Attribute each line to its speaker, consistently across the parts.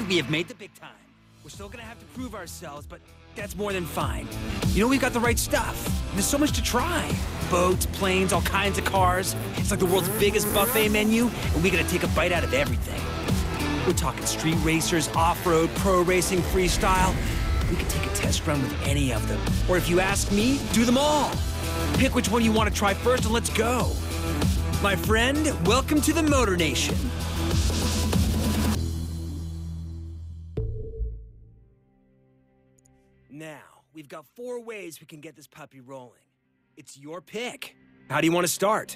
Speaker 1: we have made the big time. We're still gonna have to prove ourselves, but that's more than fine. You know, we've got the right stuff. There's so much to try. Boats, planes, all kinds of cars. It's like the world's biggest buffet menu, and we gotta take a bite out of everything. We're talking street racers, off-road, pro racing, freestyle. We could take a test run with any of them. Or if you ask me, do them all. Pick which one you want to try first and let's go. My friend, welcome to the Motor Nation. Now, we've got 4 ways we can get this puppy rolling. It's your pick. How do you want to start?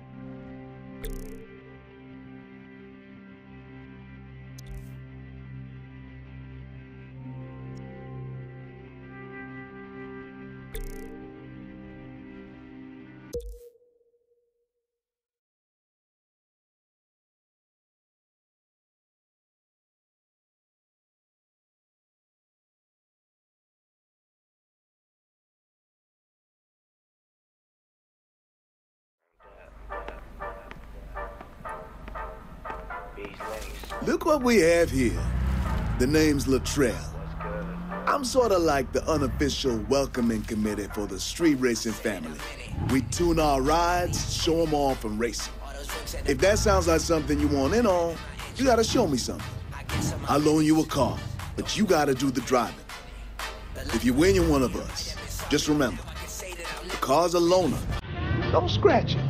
Speaker 2: Look what we have here. The name's Latrell. I'm sort of like the unofficial welcoming committee for the street racing family. We tune our rides, show them off, and racing. If that sounds like something you want in on, you gotta show me something. I'll loan you a car, but you gotta do the driving. If you win, you're one of us. Just remember, the car's a loaner. Don't scratch it.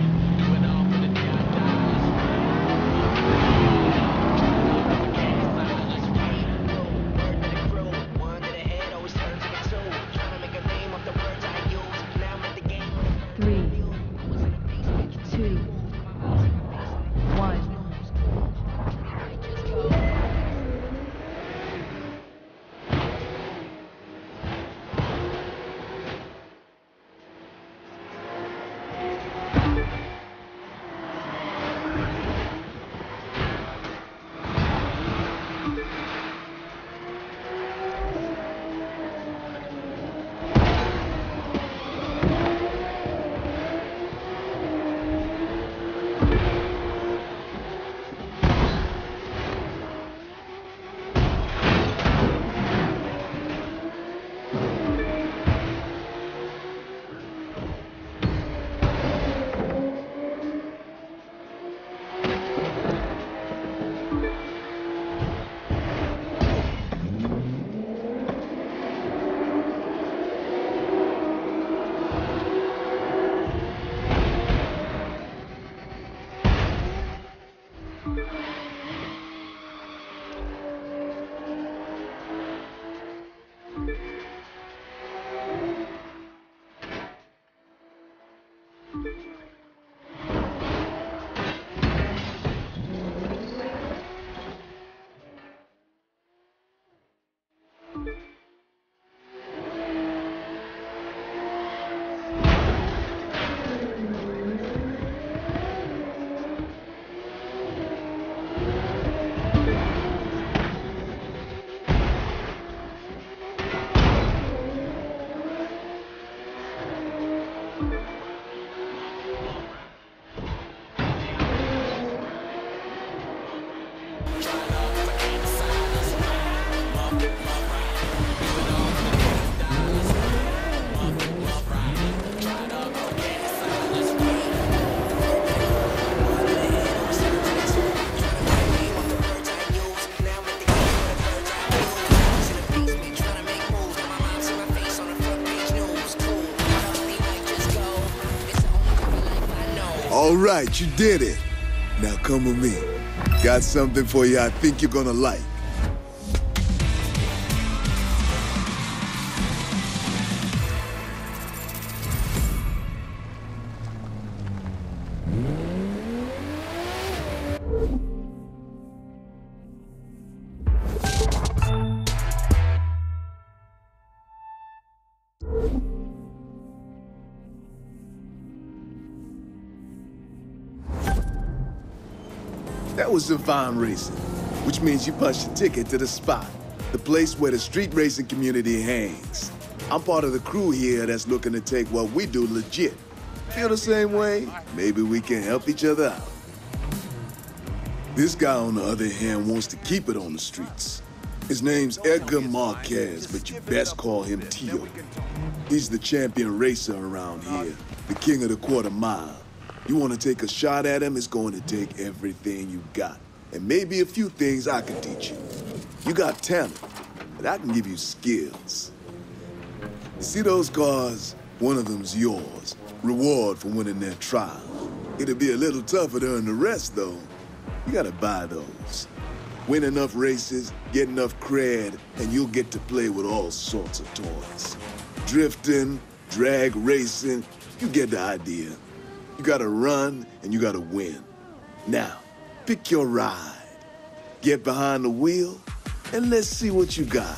Speaker 2: All right, you did it. Now come with me. Got something for you I think you're gonna like. That was some fine racing, which means you punched your ticket to the spot, the place where the street racing community hangs. I'm part of the crew here that's looking to take what we do legit. Feel the same way? Maybe we can help each other out. This guy, on the other hand, wants to keep it on the streets. His name's Edgar Marquez, but you best call him Tio. He's the champion racer around here, the king of the quarter mile. You want to take a shot at him, it's going to take everything you got. And maybe a few things I can teach you. You got talent, but I can give you skills. See those cars? One of them's yours. Reward for winning that trial. It'll be a little tougher to earn the rest, though. You gotta buy those. Win enough races, get enough cred, and you'll get to play with all sorts of toys. Drifting, drag racing, you get the idea. You gotta run, and you gotta win. Now, pick your ride. Get behind the wheel, and let's see what you got.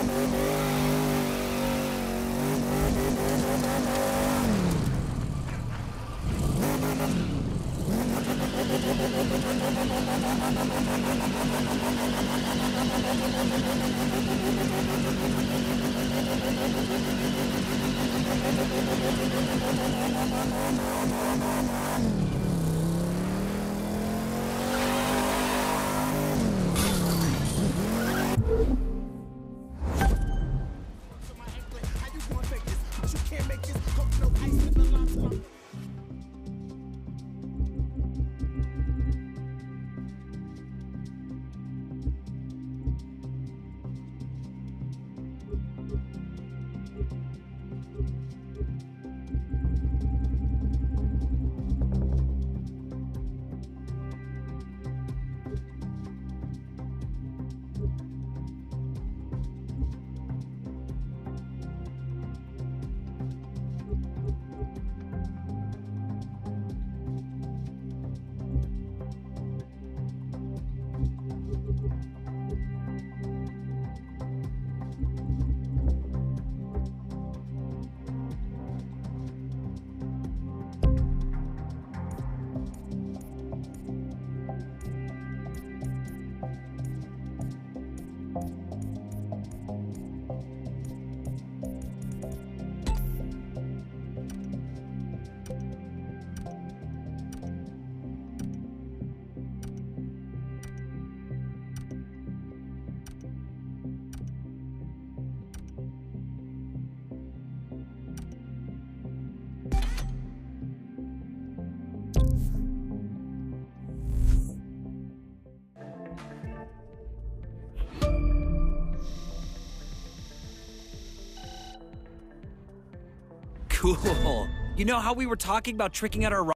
Speaker 1: Cool. You know how we were talking about tricking out our